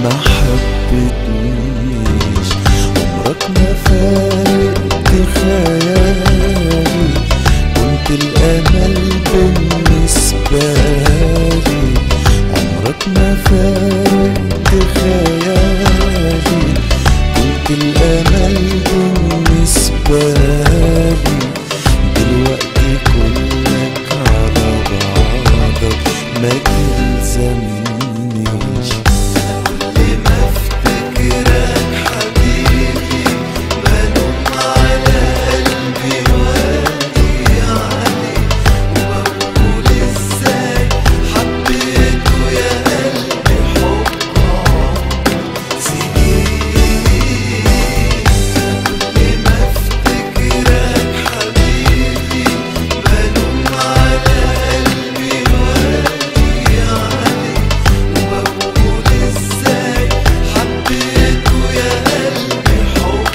ما حبتنيش. عمرك ما فارقت خيالي، كنت الأمل بالنسبة لي. عمرك ما فارقت خيالي، كنت الأمل بالنسبة لي. دلوقتي كلك على بعضك ما تلزمنيش. كل ما افتكرك حبيبي بلوم على قلبي واجي عليه، وبقول ازاي حبيته يا قلبي حب سنين. كل ما افتكرك حبيبي بلوم على قلبي واجي عليه، وبقول ازاي حبيته يا قلبي حب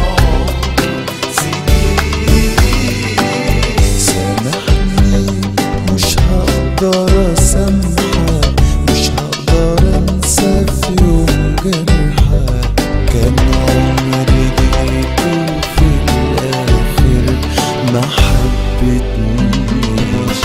سنين. سامحني مش هقدر اسامحك، مش هقدر انسى في يوم جرحك. كان عمري ليك وفي الاخر ما حبتنيش.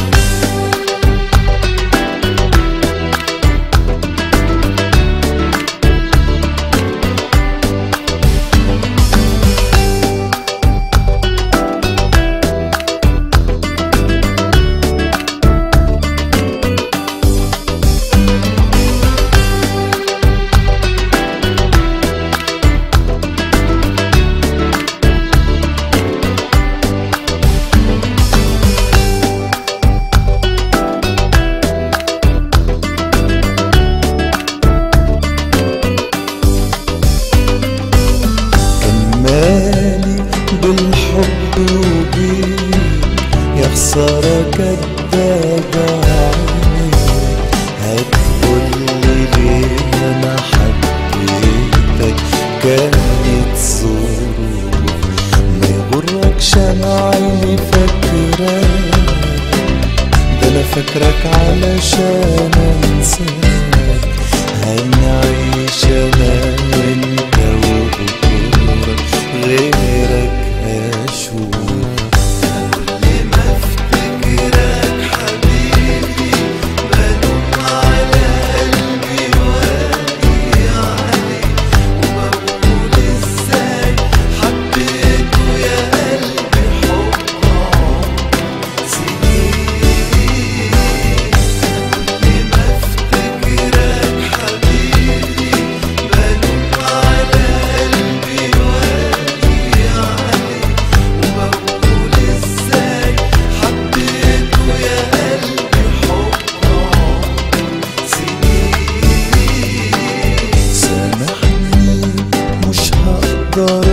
مالي بالحب وبيك يا خسارة كدابة عينيك. هتقولي ليه أنا حبيتك كانت ظروف. ما يغركش أنا عيني فاكراك، ده أنا فاكرك علشان أنساك. هنعيش أنا وأنت وبكرة غيرك هشوف. كل ما افتكرك حبيبي بلوم على قلبي واجي عليه، وبقول ازاي حبيته يا قلبي حب سنين. كل ما افتكرك حبيبي بلوم على قلبي واجي عليه، وبقول ازاي حبيته يا قلبي حب سنين. سامحني مش هقدر